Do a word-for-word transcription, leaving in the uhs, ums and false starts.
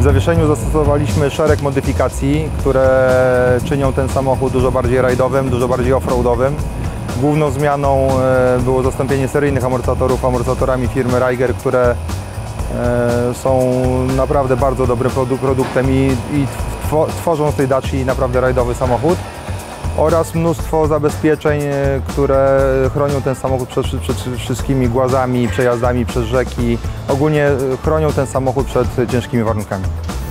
zawieszeniu zastosowaliśmy szereg modyfikacji, które czynią ten samochód dużo bardziej rajdowym, dużo bardziej offroadowym. Główną zmianą było zastąpienie seryjnych amortyzatorów amortyzatorami firmy Reiger, które są naprawdę bardzo dobrym produktem i, i tworzą z tej Daci naprawdę rajdowy samochód, oraz mnóstwo zabezpieczeń, które chronią ten samochód przed, przed wszystkimi głazami, przejazdami przez rzeki. Ogólnie chronią ten samochód przed ciężkimi warunkami.